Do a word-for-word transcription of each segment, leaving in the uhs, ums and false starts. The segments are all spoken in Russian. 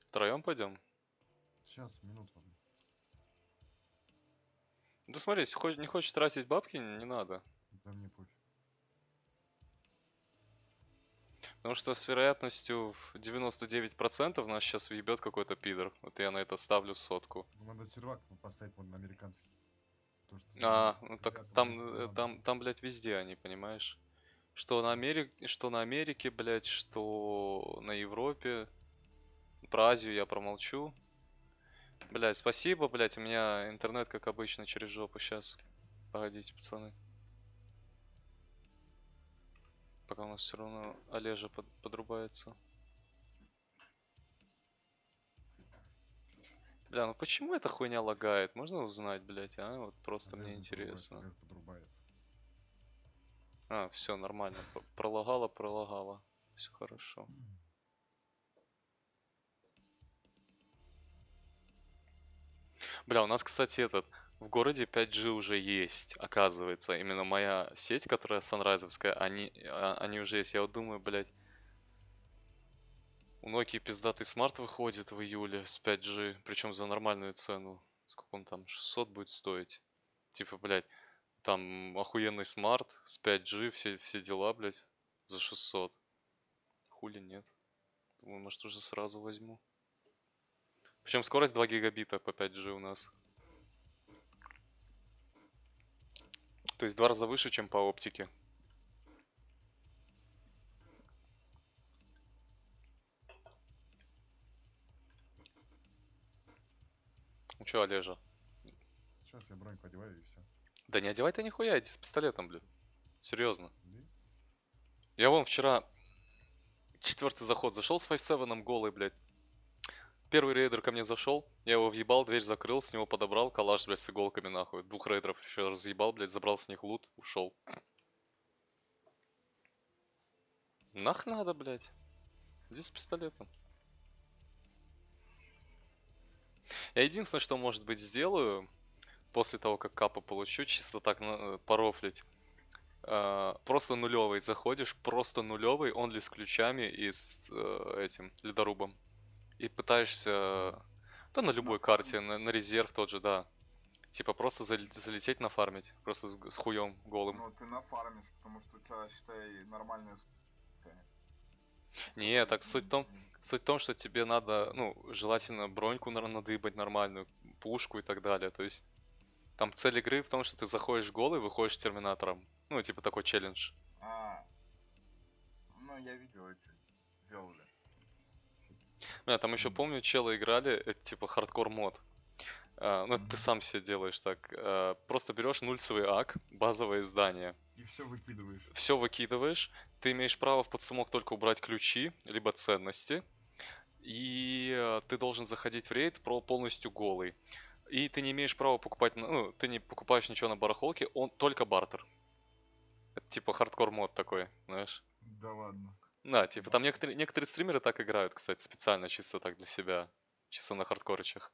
Втроем пойдем? Сейчас, минуту. Да смотри, если хоч- не хочешь тратить бабки, не надо. Да мне пофиг. Потому что с вероятностью в девяносто девять процентов нас сейчас въебет какой-то пидор. Вот я на это ставлю сотку. Ну, надо сервак поставить вот на американский. То, что А, ну так ребята там, вместо э, надо. там, там, блядь, везде они, понимаешь? Что на Америке, что на Америке, блядь, что на Европе. Про Азию я промолчу. Блядь, спасибо, блядь, у меня интернет, как обычно, через жопу сейчас. Погодите, пацаны. Пока у нас все равно Олежа под, подрубается. Бля, ну почему эта хуйня лагает? Можно узнать, блядь, а? Вот просто мне Олег не подрубает, интересно. Олег подрубает. А, все нормально. П- Пролагало, пролагало. Все хорошо. Бля, у нас, кстати, этот в городе пять джи уже есть, оказывается. Именно моя сеть, которая санрайзовская, они, а, они уже есть. Я вот думаю, блядь, у Nokia пиздатый смарт выходит в июле с пять джи, причем за нормальную цену. Сколько он там? шестьсот будет стоить. Типа, блядь, там охуенный смарт с пять джи, все, все дела, блядь, за шестьсот. Хули нет. Думаю, может уже сразу возьму. Причем скорость два гигабита по пять джи у нас. То есть в два раза выше, чем по оптике. Ну чё, Олежа? Сейчас я броньку одеваю и все. Да не одевай ты нихуя, иди с пистолетом, блин. Серьезно. Да? Я вон вчера четвертый заход зашел с пять семь голый, блядь. Первый рейдер ко мне зашел, я его въебал, дверь закрыл, с него подобрал, калаш, блядь, с иголками, нахуй. Двух рейдеров еще разъебал, блядь, забрал с них лут, ушел. Нах надо, блядь. Иди с пистолетом. Я единственное, что, может быть, сделаю, после того, как капа получу, чисто так на, порофлить. Uh, просто нулевый заходишь, просто нулевый, он ли с ключами и с uh, этим ледорубом. И пытаешься, да на любой карте, на, на резерв тот же, да. Типа просто залететь нафармить, просто с, с хуем голым. Ну ты нафармишь, потому что у тебя, считай, нормальная. Не, так суть в том, суть в том, что тебе надо, ну, желательно броньку надыбать нормальную, пушку и так далее. То есть там цель игры в том, что ты заходишь голый, выходишь терминатором. Ну, типа такой челлендж. А, ну я видел эти делали. Я там еще помню, челы играли, это типа хардкор мод. Uh, ну, это ты сам себе делаешь так. Uh, просто берешь нульцевый ак, базовое здание. И все выкидываешь. Все выкидываешь. Ты имеешь право в подсумок только убрать ключи, либо ценности. И uh, ты должен заходить в рейд полностью голый. И ты не имеешь права покупать, ну, ты не покупаешь ничего на барахолке, он только бартер. Это типа хардкор мод такой, знаешь. Да ладно. Да, типа там некоторые, некоторые стримеры так играют, кстати, специально, чисто так для себя. Чисто на хардкорычах.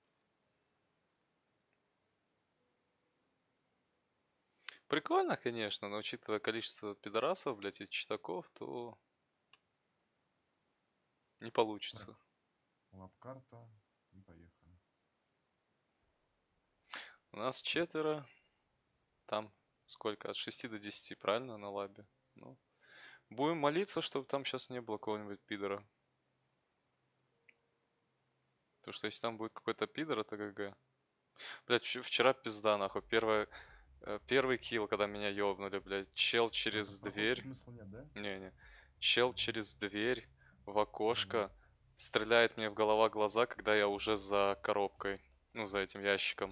Прикольно, конечно, но учитывая количество пидорасов, блядь, и читаков, то не получится. Лап-карта и поехали. У нас четверо. Там сколько? От шести до десяти, правильно, на лабе? Ну, будем молиться, чтобы там сейчас не было какого-нибудь пидора. Потому что если там будет какой-то пидор, это ГГ. Блядь, вчера пизда, нахуй. Первое, первый килл, когда меня ёбнули, блядь. Чел через дверь. Смысла нет, да? Не-не. Чел через дверь в окошко стреляет мне в голова глаза, когда я уже за коробкой. Ну, за этим ящиком.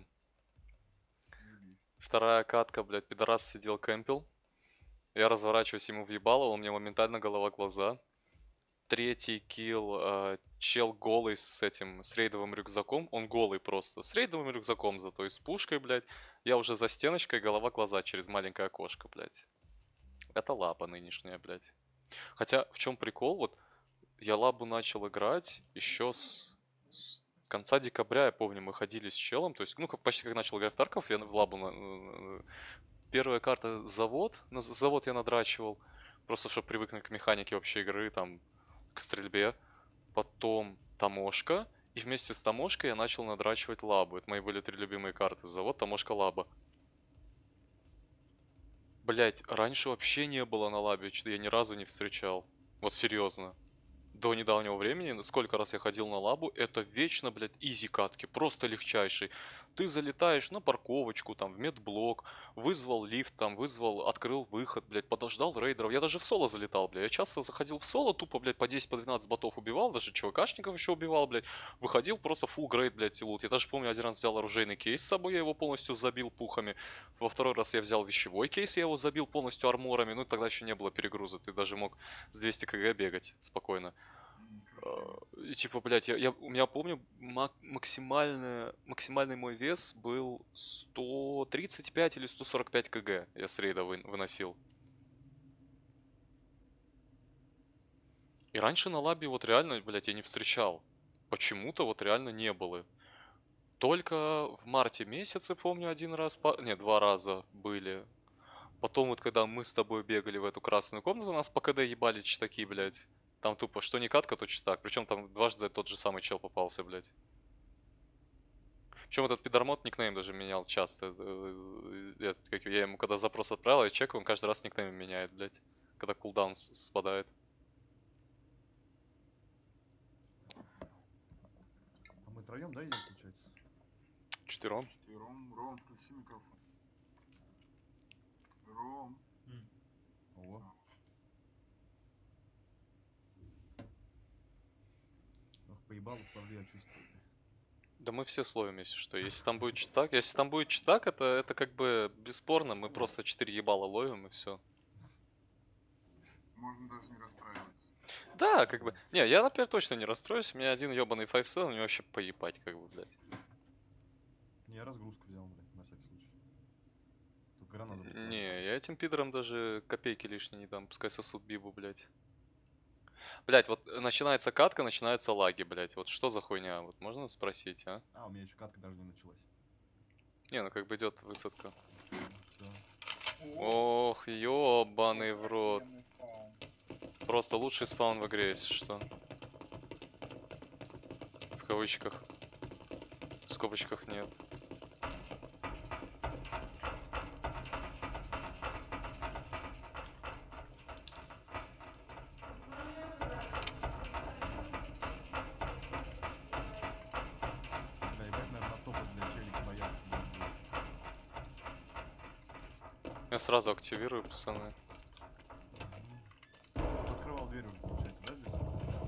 Вторая катка, блядь, пидорас сидел кемпил. Я разворачиваюсь ему в ебало, он мне моментально голова глаза. Третий килл, э, чел голый с этим, с рейдовым рюкзаком. Он голый просто, с рейдовым рюкзаком зато и с пушкой, блядь. Я уже за стеночкой, голова глаза через маленькое окошко, блядь. Это лаба нынешняя, блядь. Хотя, в чем прикол, вот я лабу начал играть еще с, с конца декабря, я помню, мы ходили с челом, то есть, ну, как, почти как начал играть в Тарков, я в лабу... На, первая карта завод, на завод я надрачивал, просто чтобы привыкнуть к механике вообще игры, там, к стрельбе. Потом Таможка. И вместе с Таможкой я начал надрачивать Лабу. Это мои были три любимые карты. Завод, Таможка, Лаба. Блять, раньше вообще не было на Лабе, что я ни разу не встречал. Вот серьезно. До недавнего времени, ну, сколько раз я ходил на Лабу, это вечно, блядь, изи катки, просто легчайший. Ты залетаешь на парковочку, там, в медблок, вызвал лифт, там, вызвал, открыл выход, блядь, подождал рейдеров. Я даже в соло залетал, блядь. Я часто заходил в соло, тупо, блядь, по десять, по двенадцать ботов убивал, даже ЧВКшников еще убивал, блядь. Выходил просто full грейд, блядь, и лут. Я даже помню, один раз взял оружейный кейс с собой, я его полностью забил пухами. Во второй раз я взял вещевой кейс, я его забил полностью арморами. Ну, тогда еще не было перегруза, ты даже мог с двести кг бегать спокойно. М, красиво. И типа, блядь, я, я, у меня помню, мак- максимальный, максимальный мой вес был сто тридцать пять или сто сорок пять кг. Я с рейда вы- выносил. И раньше на лабе вот реально, блядь, я не встречал. Почему-то вот реально не было. Только в марте месяце, помню, один раз, по- не, два раза были. Потом вот, когда мы с тобой бегали в эту красную комнату, нас по КД ебали читаки, блядь. Там тупо, что не катка, то читак. Причем там дважды тот же самый чел попался, блядь. Причем этот пидормод никнейм даже менял часто. Э, э, этот, как я ему когда запрос отправил, я чекаю, он каждый раз никнейм меняет, блядь. Когда кулдаун с- спадает. А мы троем, да, идем, получается? Четвером. Четвером. Ром, включи микрофон. Ром. О, ох, поебало Славли, я чувствую. Да мы все словим, если что. Если там будет читак, если там будет читак, это, это как бы бесспорно, мы просто четыре ебала ловим и все. Можно даже не расстраиваться. Да, как бы. Не, я, например, точно не расстроюсь. У меня один ебаный файв сел, у него вообще поебать, как бы, блядь. Не, я разгрузку взял, блядь, на всякий случай. Тут гранату забыл Не, положить. я этим пидорам даже копейки лишние не дам, пускай сосут бибу, блядь. Блять, вот э, начинается катка, начинаются лаги, блять. Вот что за хуйня? Вот можно спросить, а? А, у меня еще катка даже не началась. Не, ну как бы идет высадка. Все. Ох, ёбаный в рот. Охуенный спаун. Просто лучший спаун в игре, если что. В кавычках. В скобочках нет. Бля, ебать, наверное, на топот, бля, челики боятся. блядь. Я сразу активирую, пацаны. Мгм. Кто открывал дверь уже, получается, да, здесь?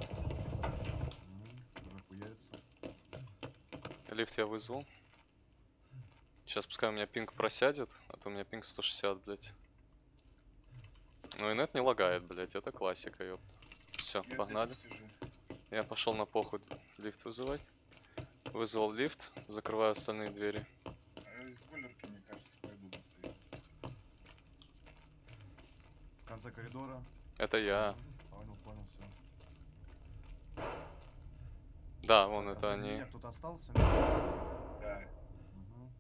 Мгм, уже хуярится. Лифт я вызвал. Сейчас пускай у меня пинг просядет, а то у меня пинг сто шестьдесят, блять. Ну и нет не лагает, блять, это классика, ёпта. Все, Я погнали. здесь сижу. Я пошел на похуй лифт вызывать. Вызвал лифт, закрываю остальные двери. А из бойлерки, мне кажется, пойду быстрее. В конце коридора. Это я. Понял, понял, все. Да, вон это они. Меня кто-то остался? Да. Угу.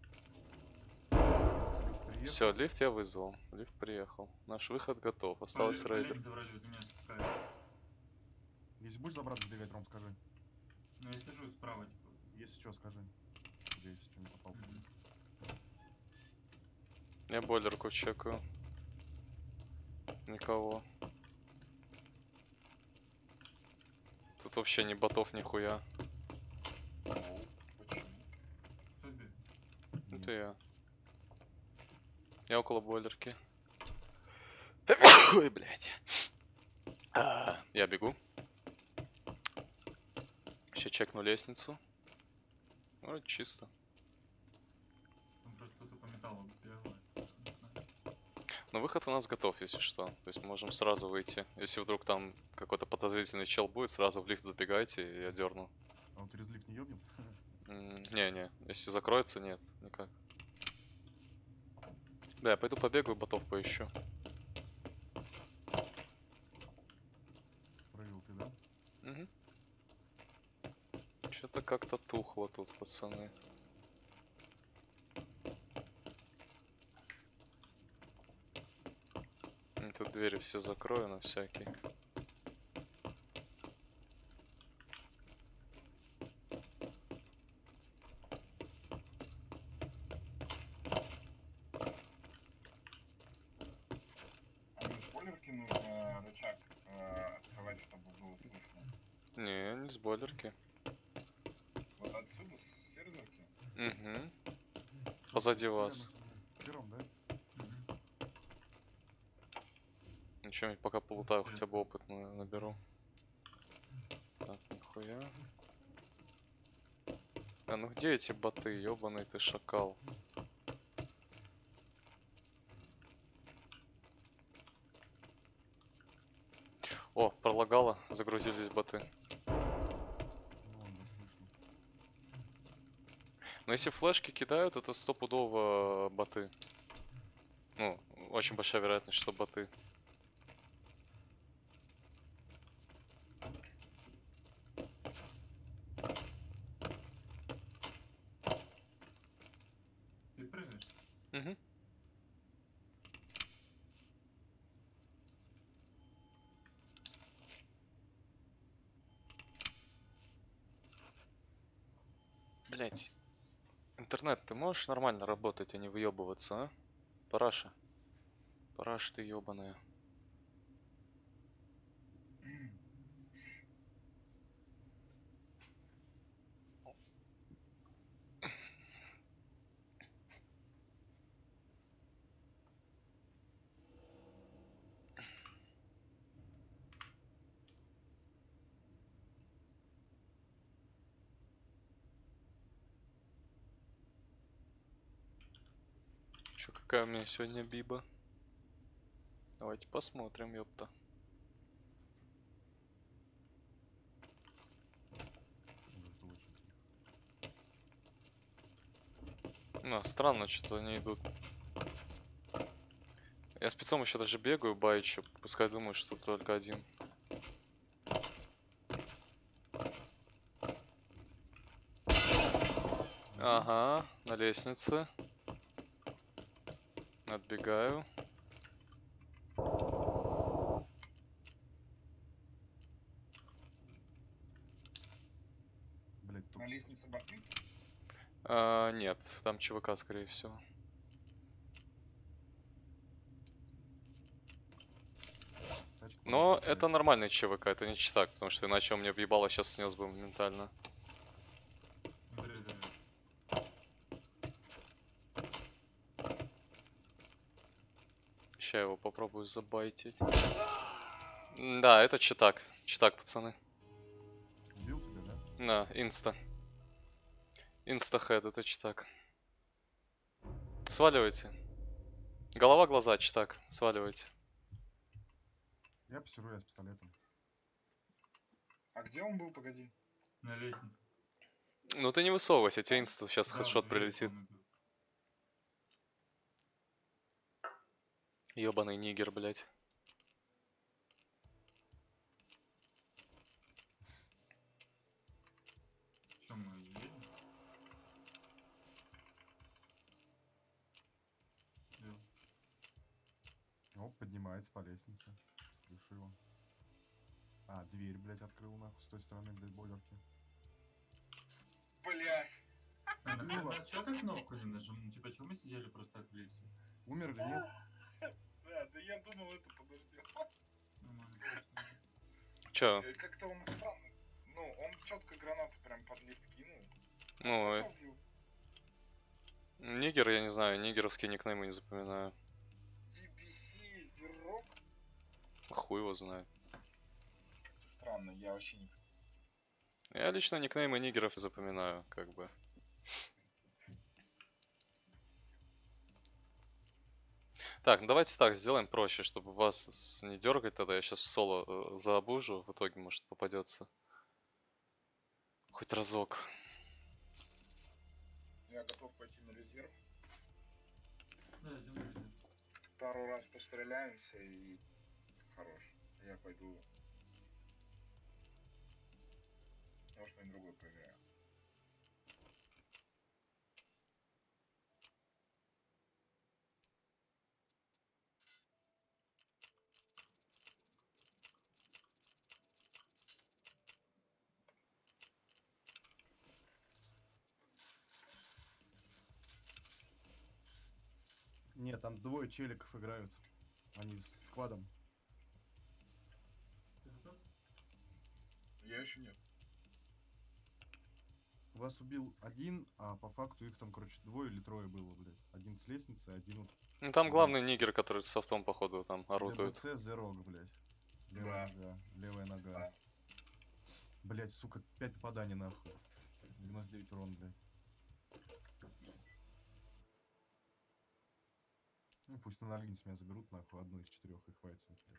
Приехал. Все, лифт я вызвал. Лифт приехал. Наш выход готов. Осталось По- рейдер. полезь заврали, вот меня спускают. Если будешь забраться бегать, Ром, скажи. Ну я сижу справа, типа. Если что, скажи. Надеюсь, что не попал. Мгм. Я бойлерку чекаю. Никого. Тут вообще ни ботов, нихуя. Оу, почему? Кто бе- Это я. Я около бойлерки. Ой, блядь. А, Я бегу. Сейчас чекну лестницу. Вроде чисто. Там просто кто-то по металлу перелазит. Не знаю. Но выход у нас готов, если что. То есть можем сразу выйти. Если вдруг там какой-то подозрительный чел будет, сразу в лифт забегайте, и я дерну. А он через лифт не ёбнет? М, Не-не, если закроется, нет, никак. Да, я пойду побегаю, ботов поищу. Прыгал ты, да? Угу. Что-то как-то тухло тут, пацаны. М, Тут двери все закрою на всякий. бойлерки нужно рычаг э, открывать, чтобы было слышно? Не, не с бойлерки. Вот отсюда, с серверки? Угу. Позади вас. Первым, да? Мгм. Ничего, пока полутаю, хотя бы опыт на- наберу. Так, нихуя. А ну где эти боты, ёбаный ты шакал? О, пролагало, загрузились боты. Ну, он, да, слышно. Но если флешки кидают, это стопудово боты. Ну, очень большая вероятность, что боты. Ты прыгаешь? Угу. Блять. Интернет, ты можешь нормально работать, а не выебываться, а? Параша. Параша ты ёбаная. Чё, какая у меня сегодня биба? Давайте посмотрим, ёпта. Зато очень тихо. Ну, странно, что-то они идут. Я спецом еще даже бегаю, байчу. Пускай думают, что только один. Ага, на лестнице. Отбегаю. Блять, тут На лестнице боты? А, нет, там ЧВК, скорее всего. тачка Но просто это стоит. нормальный ЧВК, это не читак, потому что иначе он мне въебало сейчас снес бы моментально. Андрей, давай. Сейчас его попробую забайтить. М, Да, это читак. Читак, пацаны. Убил тебя, да? На, инста. Инстахэд, это читак. Сваливайте. Голова, глаза, читак. Сваливайте. Я посижу, я с пистолетом. А где он был, погоди? На лестнице. Ну ты не высовывайся, тебе инста сейчас Да, хедшот дверь прилетит. вон идут. Ёбаный нигер, блять. Чё, мы едем? Ё. О, поднимается по лестнице. Слышу его. А, дверь, блять, открыл нахуй с той стороны, блять, бойлерки. Бля. А, на Было. чё ты кнопку не нажим? Ну, типа, чё мы сидели просто так в лифте? Умер или нет? Да, да я думал, это подожди. Нормально, конечно. Чё? Э, Как-то он странно. Ну, он четко гранату прям под лифт кинул. Ну, э, Сказал, бил. нигер, я не знаю, нигеровские никнеймы не запоминаю. ди би си, Зерок. Хуй его знает. Странно, я вообще не... Я лично никнеймы нигеров запоминаю, как бы. Так, ну давайте так сделаем проще, чтобы вас с- не дергать тогда. Я сейчас в соло э, заобужу, в итоге может попадется. Хоть разок. Я готов пойти на резерв. Да, идем на резерв. Пару раз постреляемся и... Хорош. Я пойду... Может, на другой поиграю. Нет, там двое челиков играют. Они с складом. Я еще нет. Вас убил один, а по факту их там, короче, двое или трое было, блядь. Один с лестницы, один вот... Ну там Мгм. главный нигер, который с софтом, походу, там орудует. ДБЦ Зерог, блядь. Левая Да. нога, левая нога. Да. Блядь, сука, пять попаданий нахуй. девяносто девять урон, блядь. Ну, пусть анальгин с меня заберут, нахуй, одну из четырех, и хватит с них, блядь.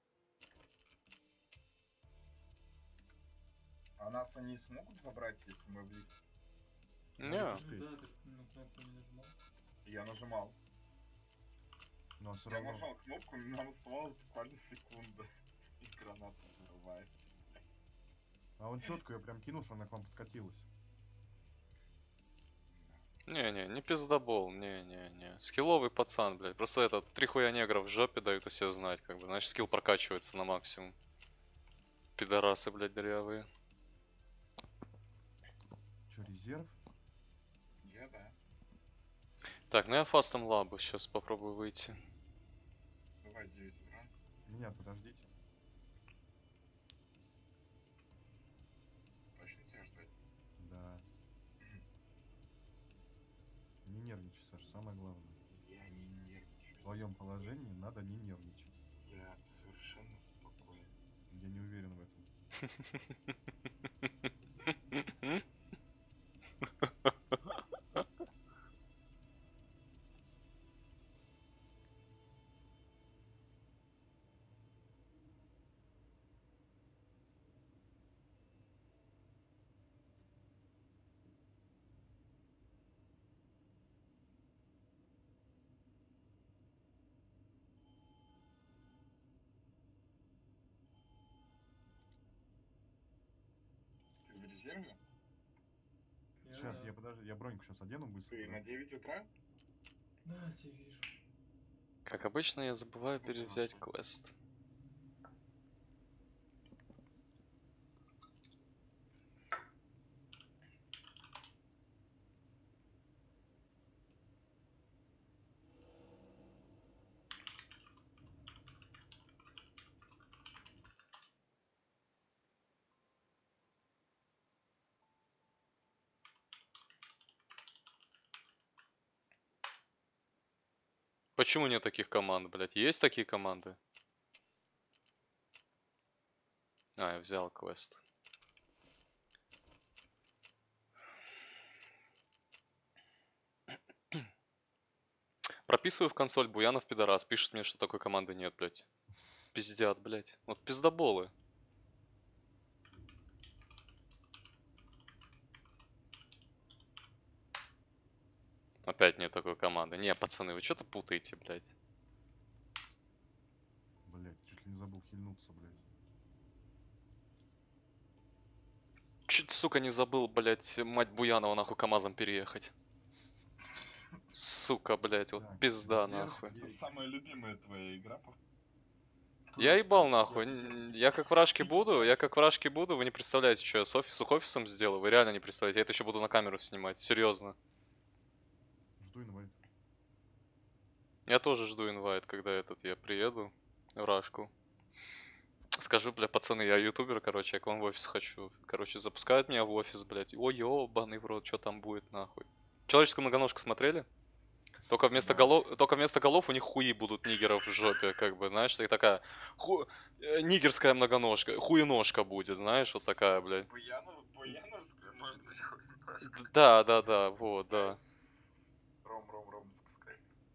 А нас они смогут забрать, если мы в лифт? Не, Могут Ну успеть. да, ты ж на кнопку не нажимал. Я нажимал. Но все Я равно... нажал кнопку, нам оставалось буквально секунда. И граната взрывается. А он четко ее прям кинул, что она к вам подкатилась. не-не, не пиздобол, не-не-не. Скилловый пацан, блядь. Просто этот, три хуя негров в жопе дают о себе знать, как бы. Значит, скилл прокачивается на максимум. Пидорасы, блядь, дырявые. Че, резерв? Я да. Так, ну я фастом лабу сейчас попробую выйти. Давай девять утра. Меня подождите. Точно тебя ждать? Да. Не нервничай, Саш, самое главное. Я не нервничаю. В твоем положении надо не нервничать. Я совершенно спокоен. Я не уверен в этом. Ты в резерве? Сейчас, да. я подожди, я броньку сейчас одену быстро. Ты да. на девять утра? Да, тебя вижу. Как обычно, я забываю перевзять квест. Почему нет таких команд, блядь? Есть такие команды? А, я взял квест. Прописываю в консоль Буянов пидорас. Пишет мне, что такой команды нет, блядь. Пиздят, блядь. Вот пиздоболы. Опять нет такой команды. Не, пацаны, вы что-то путаете, блядь. Блять, чуть ли не забыл хильнуться, блядь. Чуть, сука, не забыл, блядь, мать Буянова нахуй КамАЗом переехать. Сука, блядь, вот Так, пизда резерв нахуй. Это девять. самая любимая твоя игра. по- Я Просто ебал я нахуй. вот Н- Я как вражки буду, я как вражки буду, вы не представляете, что я с офисом, с офисом сделаю. Вы реально не представляете. Я это еще буду на камеру снимать. Серьезно. Жду инвайт. Я тоже жду инвайт, когда этот я приеду в Рашку. Скажу, бля, пацаны, я ютубер, короче, я к вам в офис хочу. Короче, запускают меня в офис, блядь. Ой, ёбаный в рот, что там будет, нахуй. Человеческую многоножку смотрели? Только вместо, Да. голов, только вместо голов у них хуи будут нигеров в жопе, как бы, знаешь, и такая ху... э, нигерская многоножка, хуеножка будет, знаешь, вот такая, блядь. Буянов, Буяновская можно нахуй. Д- Да, да, да, вот, да. Ром, Ром, Ром, запускай.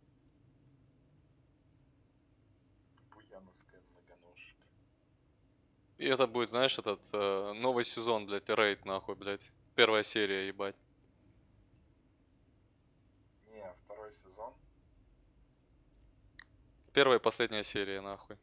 Буяновская многоножка. И это будет, знаешь, этот э, новый сезон, блядь, рейд, нахуй, блядь. Первая серия, ебать. Не, второй сезон. Первая и последняя серия, нахуй.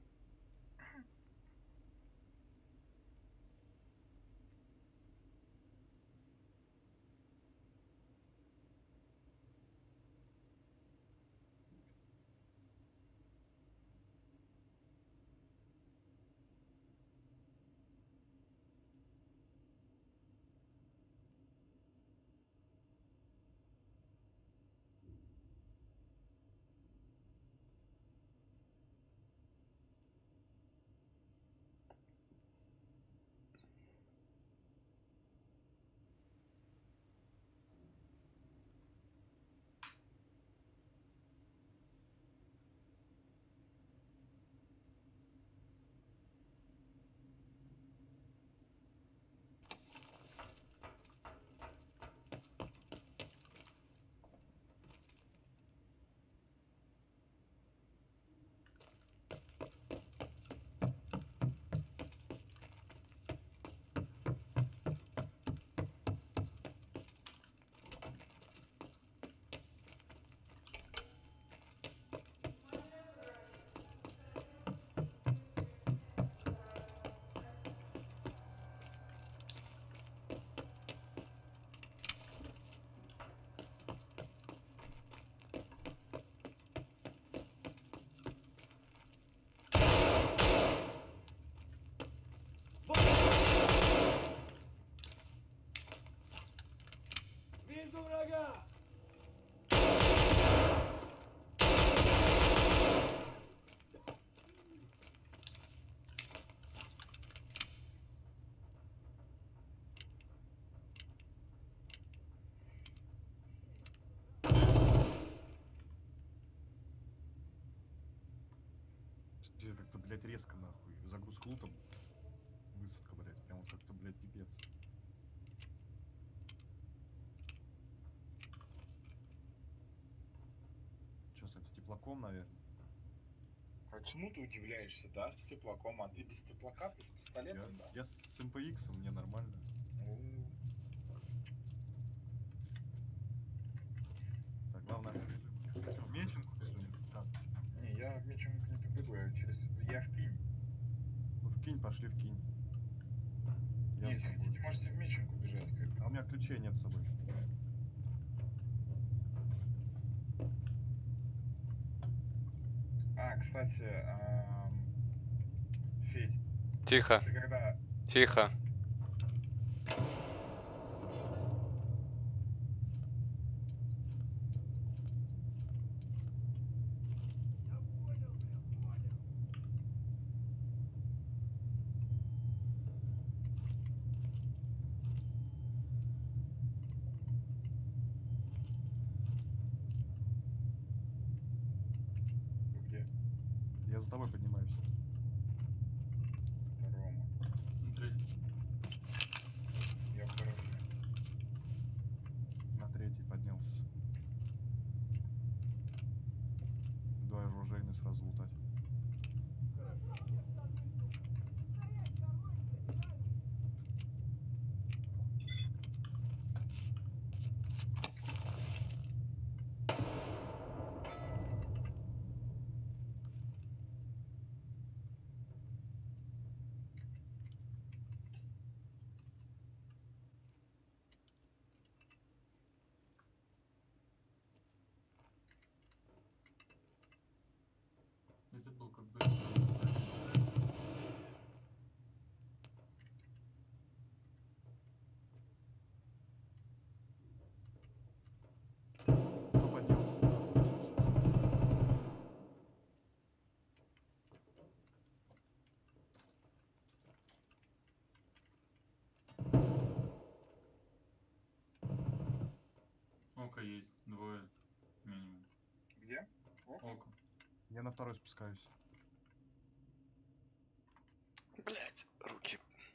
Здесь как-то, блядь, резко нахуй. Загрузка лутом. Высадка, блядь. Прям вот как-то, блядь, пипец. Че, с с теплаком, наверное? Почему ты удивляешься, да, с теплаком, а ты без теплака, ты с Я, пистолетом, да? я с эм пэ икс, мне нормально. Ну, Так, главное, режим мне. Че, в Меченку бежим или как? не, я в Меченку не побегу, я через... Я в Кинь. Ну, в кинь, пошли в кинь. Я Не, с если тобой. хотите, можете в Меченку бежать, как бы. А у меня ключей нет с собой. А, кстати, ам, Федь, Тихо, ты когда... тихо. Вы где? Я за тобой поднимаюсь. Это Рома. На третий. Я в гараже. На третий поднялся. Давай оружейный сразу лутать. Я забыл, как бы. Кто поднялся? Око есть. Двое. Минимум. Где? О, Око. Я на второй спускаюсь. Блять, руки.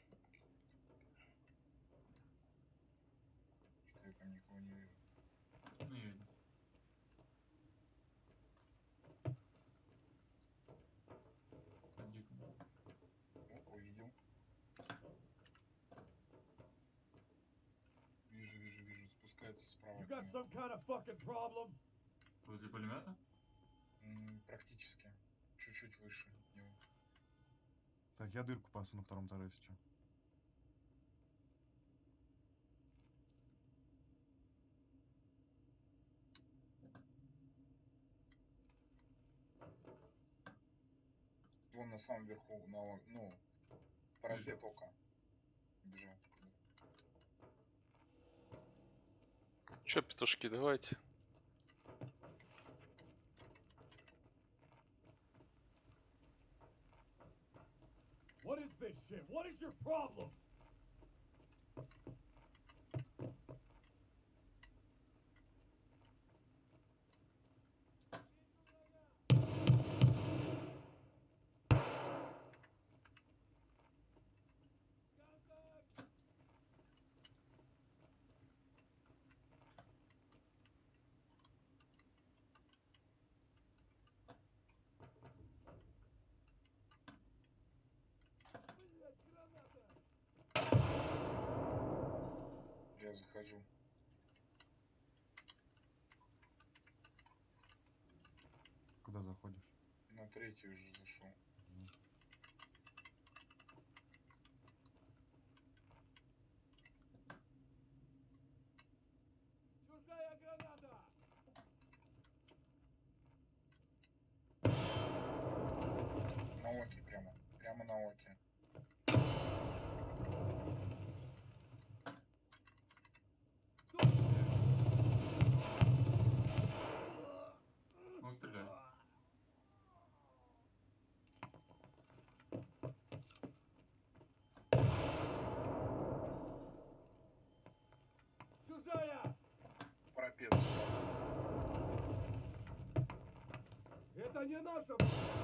что я там никого не вижу. Ну, я иду. Ходи ко мне. О, увидел. Вижу, вижу, вижу. Спускается справа. You от got меня. some kind of fucking problem? Возле пулемета? М, Практически. Чуть-чуть выше него. Так, я дырку пасу на втором этаже сейчас. Вон на самом верху, на, о- ну, парапет ока. Бежал. Чё, петушки, давайте. What is this shit? What is your problem? Я захожу. Куда заходишь? На третий уже зашел. Мгм. Чужая граната! На оке прямо. Прямо на оке. Это не наша...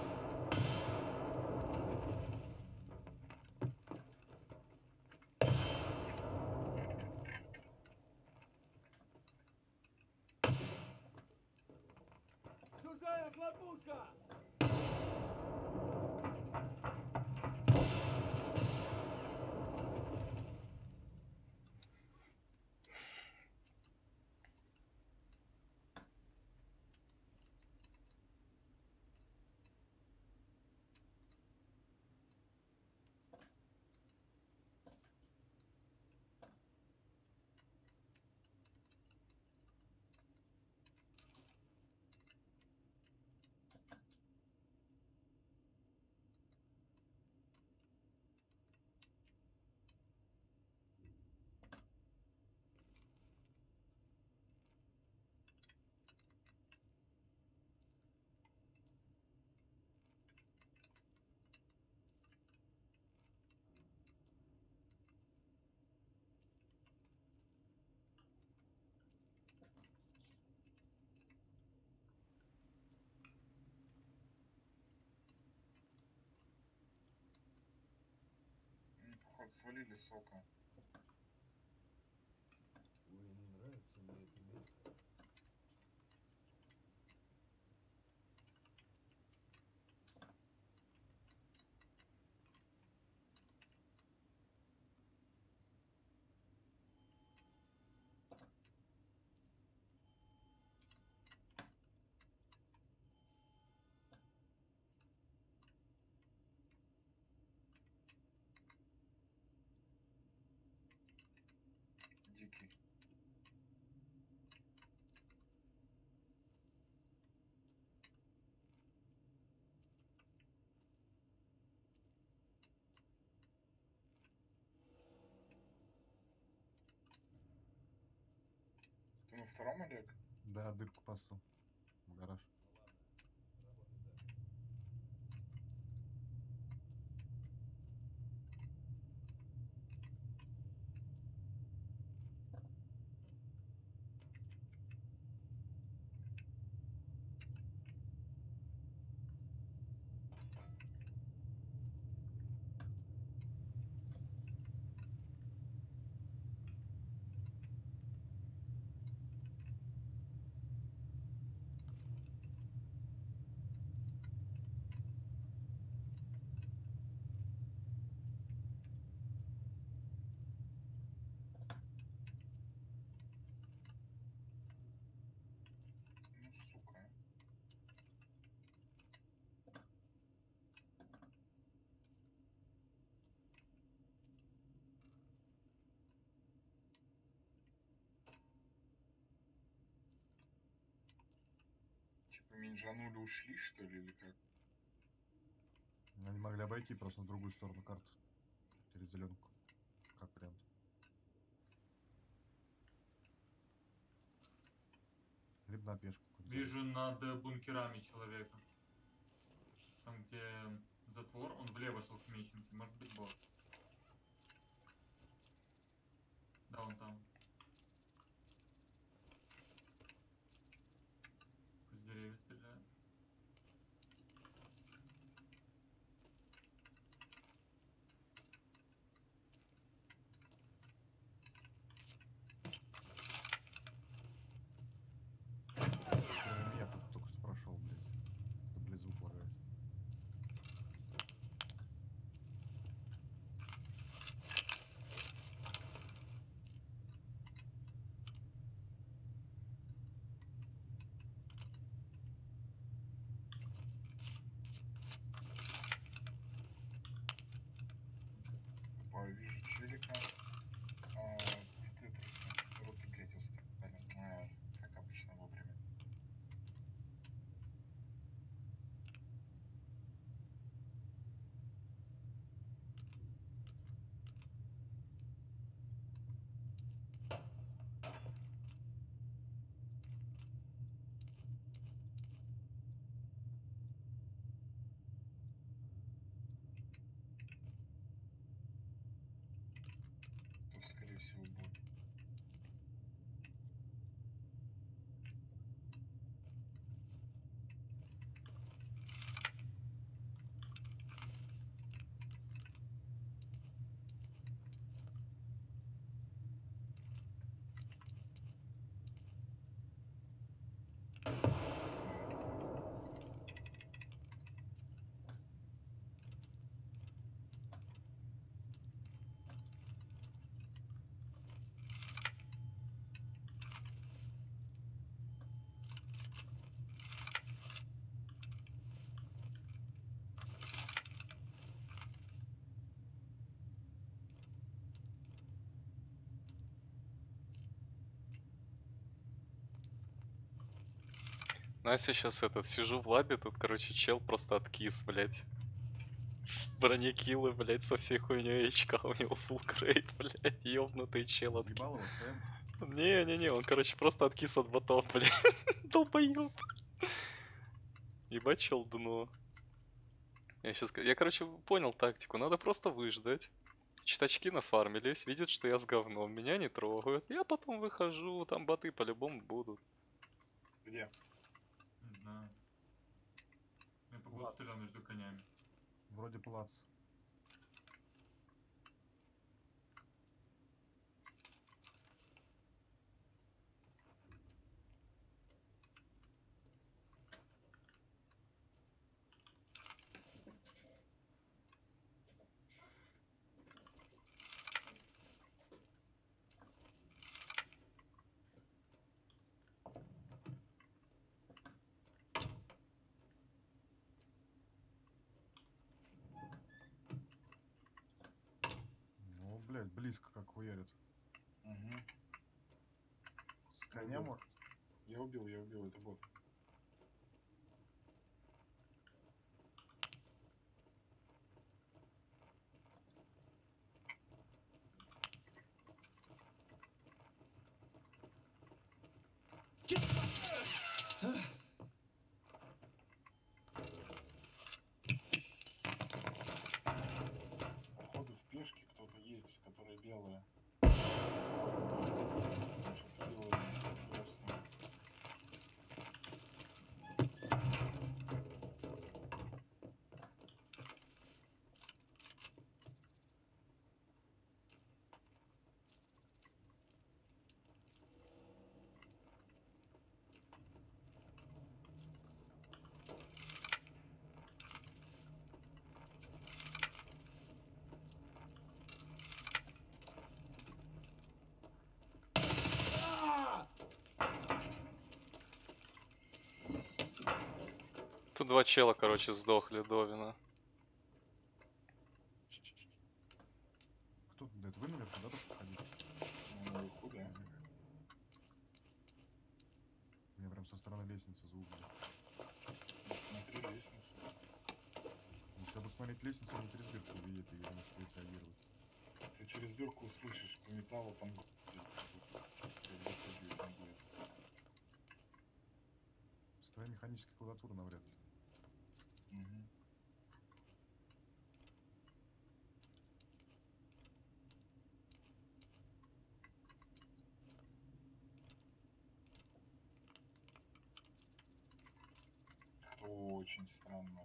Чужая хлопушка! М, Походу свалили сока. Ой, не нравится мне это место. Дикий. Ты на втором, Олег? Да, дырку пасу. В гараж. Ну ладно, работай дальше. Ну, сука. Типа минжанули, ушли, что ли, или как? Они могли обойти просто на другую сторону карты. Через зеленку. Как вариант. Либо на пешку. какую-нибудь залезть. Вижу над бункерами человека. Там, где затвор, он влево шел к меченке. Может быть, бот. Да, он там. Из деревьев стреляет. Кроме меня кто-то только что прошел, блядь. Это, блядь, звук лагает. Ну, а если сейчас этот, сижу в лабе, тут, короче, чел просто откис, блядь. В броне киллы, блядь, со всей хуйней очка, у него full крейт, блядь, ёбнутый чел откис. Разъебал его, СПМ. Не-не-не, он, короче, просто откис от ботов, блядь. Долбоёб. Ебать, чел дно. Я сейчас, я, короче, понял тактику, надо просто выждать. Читачки нафармились, видят, что я с говном, меня не трогают. Я потом выхожу, там боты по-любому будут. Где? Не знаю. Я походу Влад. стрелял между конями. Вроде плац. Ну, блядь, близко как хуярит. Угу. С коня, Убил. может? Я убил, я убил, это бот. Походу в пешке кто-то есть, которая белая. Что-то белое просто. Тут два чела, короче, сдохли до вина. Кто тут, это вы наверху, да, только ходите? Ну, наверху, да. Мне прям со стороны лестницы звук был. Смотри лестницу. Если я буду смотреть лестницу, не через дырку увидеть и не успеет реагировать. Ты через дырку услышишь по металлу, там г- как запрыгивает не будет. С твоей механической клавиатуры навряд ли. Мгм. Это очень странно.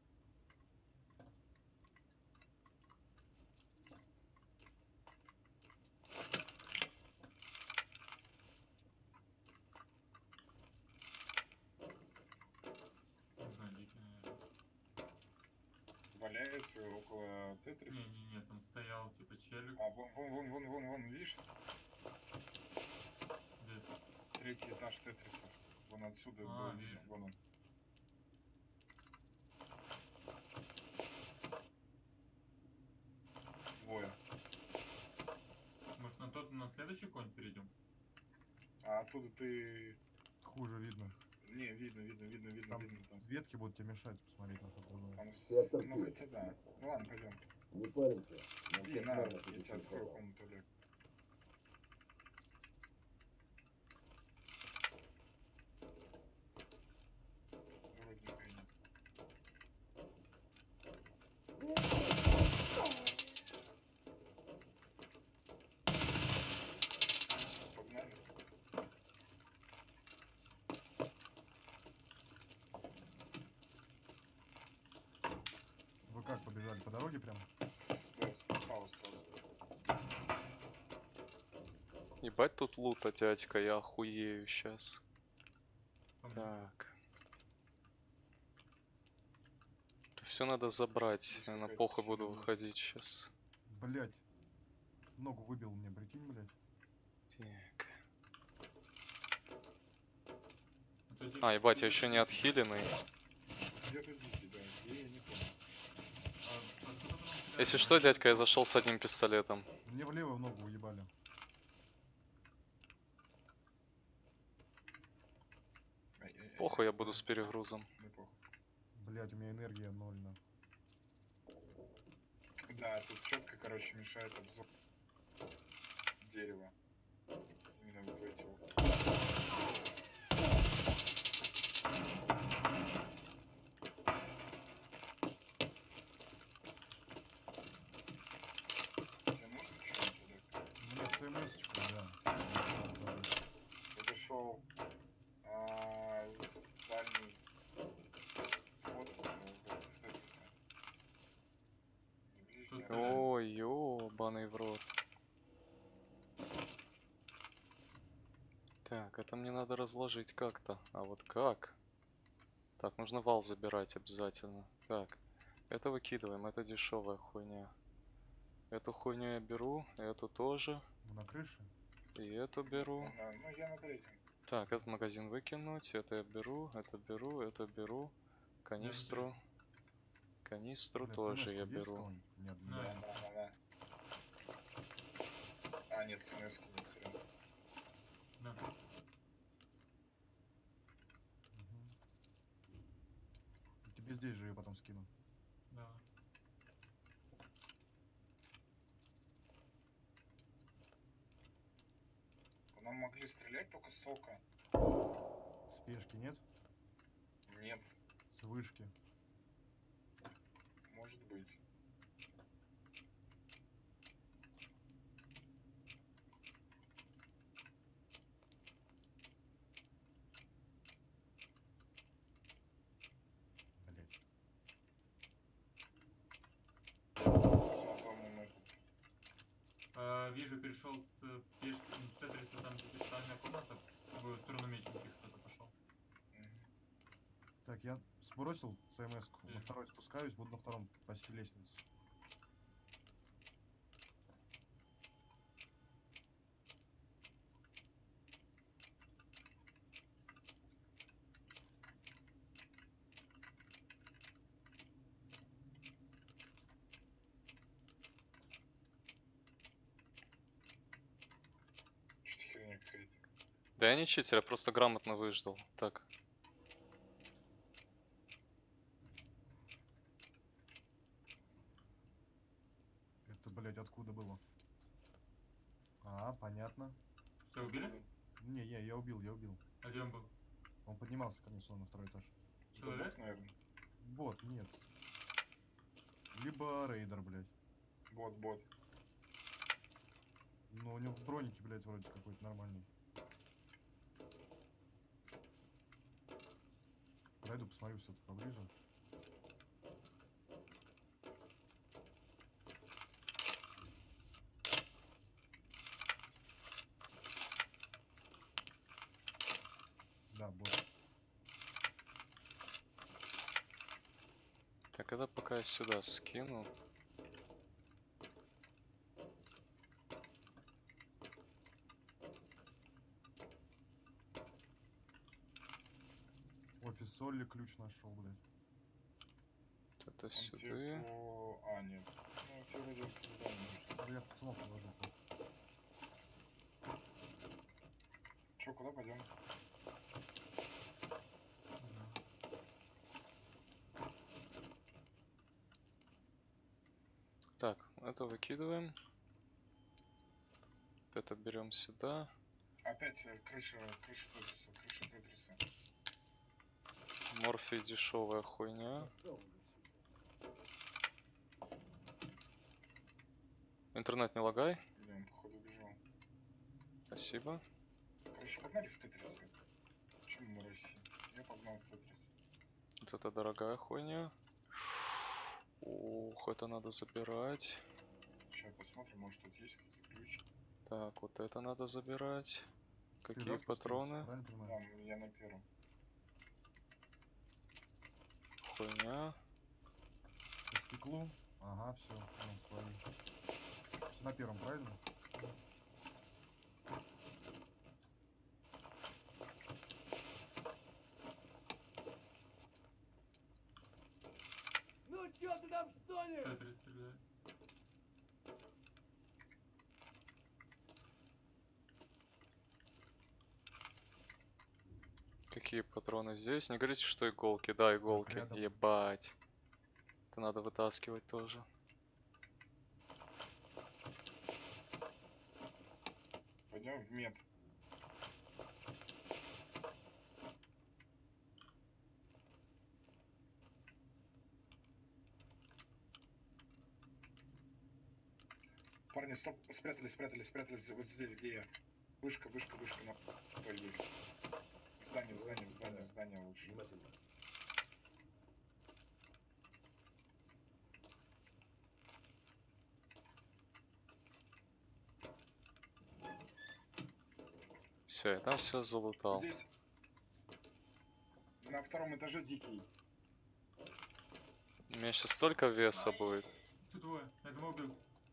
Не знаю, дикий, наверное. Валяется около Тетриса. Не-не-не, там стоял типа челик. А, вон, вон, вон, вон, вон, вон, видишь? Где? Третий этаж Тетриса. Вон отсюда А, был видно. вижу. Вон он. Двое. Может на тот, на следующий конь перейдем? А оттуда ты... Хуже видно. Не, видно, видно, видно, видно, Там видно. Там, ветки будут тебе мешать посмотреть на что-то другое. там с- Сектор ну пять. хотя да. Ну ладно, пойдем. Не паримся. Нам Иди, так на, надо, я чтобы тебе ты открою попал. комнату, Олег. Вроде никого нет. Погнали. Вы как, побежали по дороге прям? С- да, справа сразу. Ебать тут лута, дядька, я охуею сейчас. По мне. Так. Все надо забрать. Здесь Я на какая-то похуй буду херня есть. выходить сейчас. Блять. Ногу выбил мне, прикинь, блять. Так. А то дикий- А, ебать, я еще не отхиленный. Где-то дикий, да. Где, я не помню. А откуда вы нам стреляли? Если что, дядька, я зашел с одним пистолетом. Мне в левую ногу уебали. Ай, ай, Похуй, я буду с перегрузом. Не похуй. Блять, у меня энергия ноль на. Да, тут четко, короче, мешает обзор дерева. Именно вот в эти окна. Тебе нужно что-нибудь, Олег? У меня ЦМС-очка, да. Я зашел а, с дальний вход э, в Тетриса. Не ближний, Тут а стреляет. Ой, ёбаный в рот. Так, это мне надо разложить как-то. А вот как? Так, нужно вал забирать обязательно. Так, это выкидываем, это дешевая хуйня. Эту хуйню я беру, эту тоже. Мы на крыше? И эту беру. Ага, ну я на третьем. Так, этот магазин выкинуть, это я беру, это беру, это беру. Канистру. Канистру Бля, тоже я ЦМС-ку есть у беру. кого-нибудь? Нет, Да, да. есть. Да, да, да. А, нет, смс нет, сорян. Да. Мгм. Тебе здесь же ее потом скину. Да. По нам могли стрелять только с ока. Спешки нет? Нет, С вышки. может быть. Блять. Все, по-моему, этот. А, вижу, перешел с пешки, ну, с Тетриса, там где специальная комната, в сторону меченки кто-то пошел. Мгм. Так, я сбросил ЦМС-ку. На Мгм. второй спускаюсь, буду на втором почти лестнице. Что-то херня какая-то. Да я не читер, я просто грамотно выждал. Так, Это, блять, откуда было? А, понятно. Все, убили? Не, я, я убил, я убил. А где он был? Он поднимался ко мне снова на второй этаж. Это Человек? бот, наверное. Бот, нет. Либо рейдер, блядь. Бот, бот. Но у него в бронике, блядь, вроде какой-то нормальный. Пройду, посмотрю все-таки поближе. Да, бот. так это пока я сюда скину. Офис Солли ключ нашел, блядь. Это Он сюда. тебе по... А, нет. Ну, тебе вроде по заданию нужно. Да я пацанов положил. Че, куда пойдем? Так, это выкидываем. Вот это берем сюда. Опять э, крыша, крыша Тетриса, крыша Тетриса. Морфий дешевая хуйня. Пошел уже сюда. Интернет не лагай. Или он, походу, убежал. Спасибо. Короче, погнали в Тетриса. Почему мы России? Я погнал в Тетрис. Вот это дорогая хуйня. Ух, это надо забирать. Сейчас посмотрим, может тут есть какие-то ключи. Так, вот это надо забирать. Ты, Какие да, спустился? патроны? Правильно Да, понимаю? я на первом. Хуйня. По стеклу. Ага, все. Ну, свои. Все на первом, правильно? Ну чё ты там стонешь? Тетрис стреляет. Какие Какие патроны здесь? Не говорите, что иголки. Да, иголки. рядом. Ебать. Это надо вытаскивать тоже. Пойдем в мед. Парни, стоп, спрятались, спрятались, спрятались вот здесь, где я. Вышка, вышка, вышка, на той есть. В здании, в здании, в здании, в здании лучше. Все, я там все залутал. Здесь на втором этаже дикий. У меня сейчас столько веса будет. Тут двое. Одного убил.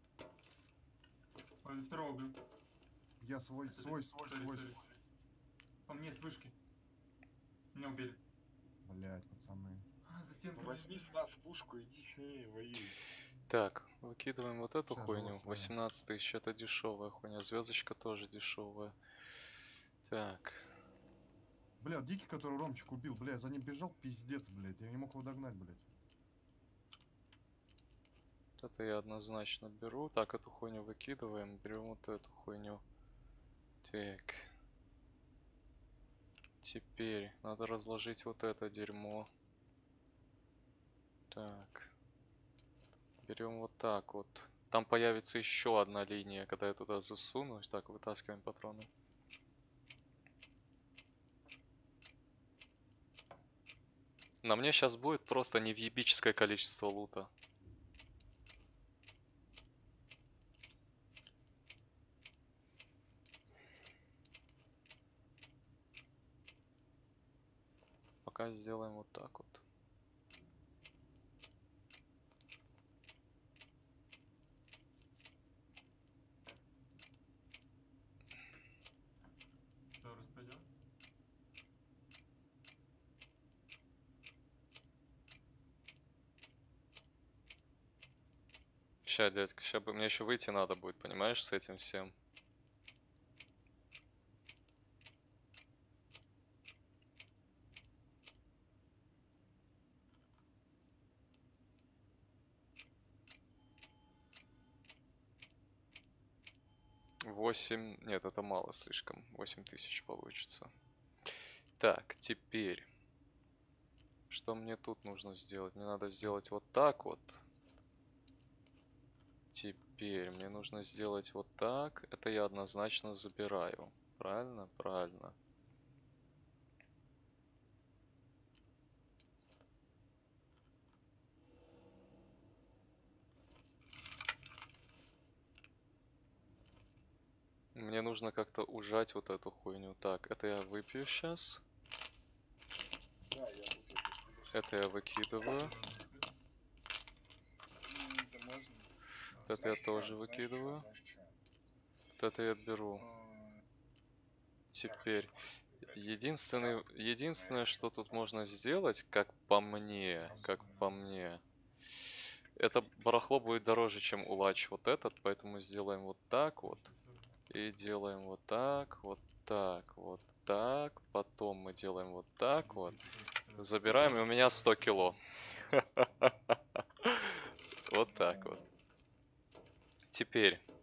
Ой, второго убил. Я свой, Это свой, ли- свой, сори, свой. сори. По мне с вышки. Меня убили. Блять, пацаны. А, за стенкой. Ну, возьми с нас пушку, иди с ней, воюй. Так, выкидываем вот эту Ща хуйню. залутаю. восемнадцать тысяч, это дешевая хуйня. Звездочка тоже дешевая. Так. Бля, дикий, который Ромчик убил, бля, за ним бежал, пиздец, блядь. Я не мог его догнать, блядь. Вот это я однозначно беру. Так, эту хуйню выкидываем. Берем вот эту хуйню. Так. Теперь надо разложить вот это дерьмо. Так. Берем вот так вот. Там появится еще одна линия, когда я туда засуну. Так, вытаскиваем патроны. На мне сейчас будет просто невъебическое количество лута. Пока сделаем вот так вот. Что, распадем? Ща, дядька, ща бы мне еще выйти надо будет, понимаешь, с этим всем. восемь, нет, это мало слишком. восемь тысяч получится. Так, теперь. Что мне тут нужно сделать? Мне надо сделать вот так вот. Теперь мне нужно сделать вот так. Это я однозначно забираю. Правильно? Правильно. Мне нужно как-то ужать вот эту хуйню. Так, это я выпью сейчас. Да, я тут это слышу. Это я выкидываю. М, Да можно. Вот это я Знаешь чё, тоже знаешь чё, выкидываю. знаешь чё? Вот это я беру. М, Теперь. Единственное, единственное, что тут можно сделать, как по мне, как по мне, это барахло будет дороже, чем улач вот этот, поэтому сделаем вот так вот. И делаем вот так, вот так, вот так. Потом мы делаем вот так вот. Забираем, и у меня сто кило. Вот так вот. Теперь